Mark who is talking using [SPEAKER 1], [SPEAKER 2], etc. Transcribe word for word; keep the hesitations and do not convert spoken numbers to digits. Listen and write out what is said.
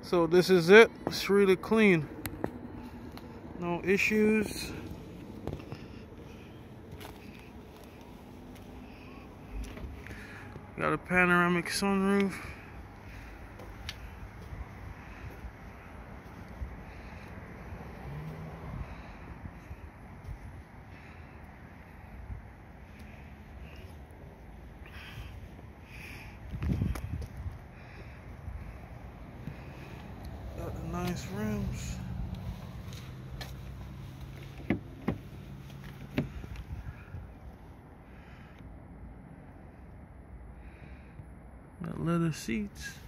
[SPEAKER 1] So this is it. It's really clean. No issues. Got a panoramic sunroof. Got the nice rims. Got leather seats.